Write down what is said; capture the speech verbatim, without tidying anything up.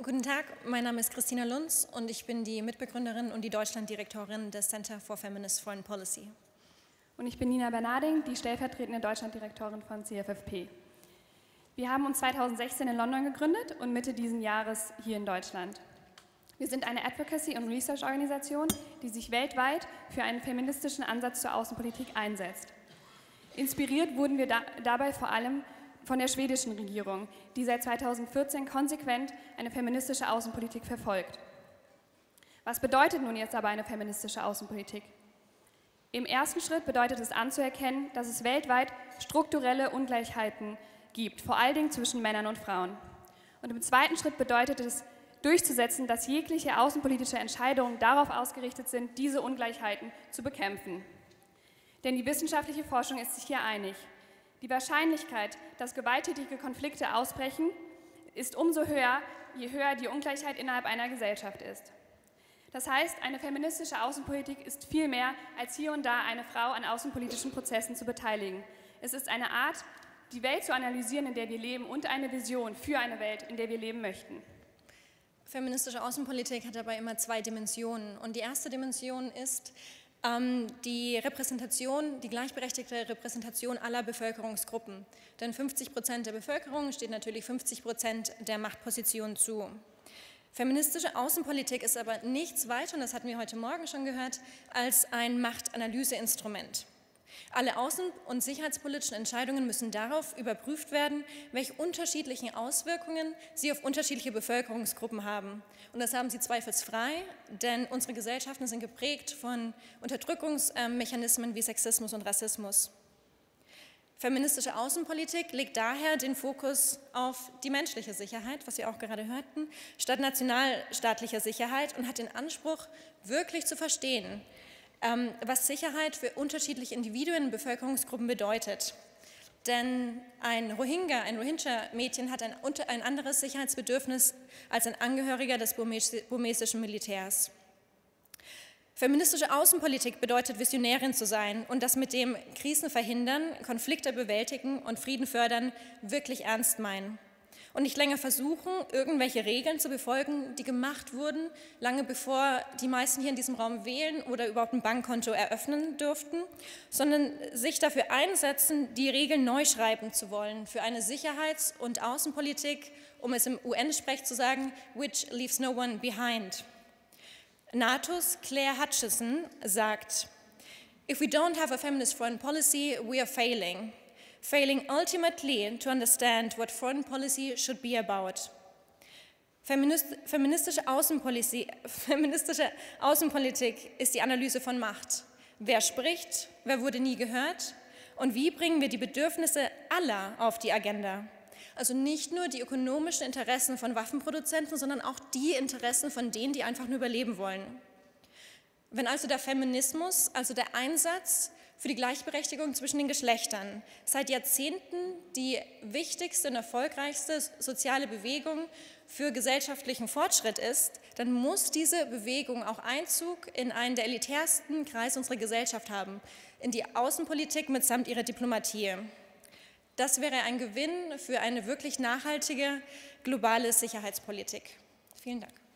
Guten Tag, mein Name ist Christina Lunz und ich bin die Mitbegründerin und die Deutschlanddirektorin des Center for Feminist Foreign Policy. Und ich bin Nina Bernarding, die stellvertretende Deutschlanddirektorin von C F F P. Wir haben uns zweitausendsechzehn in London gegründet und Mitte dieses Jahres hier in Deutschland. Wir sind eine Advocacy- und Research-Organisation, die sich weltweit für einen feministischen Ansatz zur Außenpolitik einsetzt. Inspiriert wurden wir da, dabei vor allem von der schwedischen Regierung, die seit zweitausendvierzehn konsequent eine feministische Außenpolitik verfolgt. Was bedeutet nun jetzt aber eine feministische Außenpolitik? Im ersten Schritt bedeutet es anzuerkennen, dass es weltweit strukturelle Ungleichheiten gibt, vor allen Dingen zwischen Männern und Frauen. Und im zweiten Schritt bedeutet es, durchzusetzen, dass jegliche außenpolitische Entscheidungen darauf ausgerichtet sind, diese Ungleichheiten zu bekämpfen. Denn die wissenschaftliche Forschung ist sich hier einig. Die Wahrscheinlichkeit, dass gewalttätige Konflikte ausbrechen, ist umso höher, je höher die Ungleichheit innerhalb einer Gesellschaft ist. Das heißt, eine feministische Außenpolitik ist viel mehr, als hier und da eine Frau an außenpolitischen Prozessen zu beteiligen. Es ist eine Art, die Welt zu analysieren, in der wir leben, und eine Vision für eine Welt, in der wir leben möchten. Feministische Außenpolitik hat dabei immer zwei Dimensionen. Und die erste Dimension ist ähm, die Repräsentation, die gleichberechtigte Repräsentation aller Bevölkerungsgruppen. Denn fünfzig Prozent der Bevölkerung steht natürlich fünfzig Prozent der Machtposition zu. Feministische Außenpolitik ist aber nichts weiter, und das hatten wir heute Morgen schon gehört, als ein Machtanalyseinstrument. Alle außen- und sicherheitspolitischen Entscheidungen müssen darauf überprüft werden, welche unterschiedlichen Auswirkungen sie auf unterschiedliche Bevölkerungsgruppen haben. Und das haben sie zweifelsfrei, denn unsere Gesellschaften sind geprägt von Unterdrückungsmechanismen wie Sexismus und Rassismus. Feministische Außenpolitik legt daher den Fokus auf die menschliche Sicherheit, was wir auch gerade hörten, statt nationalstaatlicher Sicherheit und hat den Anspruch, wirklich zu verstehen, was Sicherheit für unterschiedliche Individuen und Bevölkerungsgruppen bedeutet. Denn ein Rohingya, ein Rohingya-Mädchen hat ein, ein anderes Sicherheitsbedürfnis als ein Angehöriger des burmesischen Militärs. Feministische Außenpolitik bedeutet, Visionärin zu sein und das mit dem Krisen verhindern, Konflikte bewältigen und Frieden fördern wirklich ernst meinen. Und nicht länger versuchen, irgendwelche Regeln zu befolgen, die gemacht wurden, lange bevor die meisten hier in diesem Raum wählen oder überhaupt ein Bankkonto eröffnen durften, sondern sich dafür einsetzen, die Regeln neu schreiben zu wollen für eine Sicherheits- und Außenpolitik, um es im U N-Sprech zu sagen, which leaves no one behind. NATOs Claire Hutchison sagt, "If we don't have a feminist foreign policy, we are failing. Failing ultimately to understand what foreign policy should be about." Feminist, feministische, Außenpolitik, feministische Außenpolitik ist die Analyse von Macht. Wer spricht, wer wurde nie gehört und wie bringen wir die Bedürfnisse aller auf die Agenda? Also nicht nur die ökonomischen Interessen von Waffenproduzenten, sondern auch die Interessen von denen, die einfach nur überleben wollen. Wenn also der Feminismus, also der Einsatz für die Gleichberechtigung zwischen den Geschlechtern seit Jahrzehnten die wichtigste und erfolgreichste soziale Bewegung für gesellschaftlichen Fortschritt ist, dann muss diese Bewegung auch Einzug in einen der elitärsten Kreise unserer Gesellschaft haben, in die Außenpolitik mitsamt ihrer Diplomatie. Das wäre ein Gewinn für eine wirklich nachhaltige globale Sicherheitspolitik. Vielen Dank.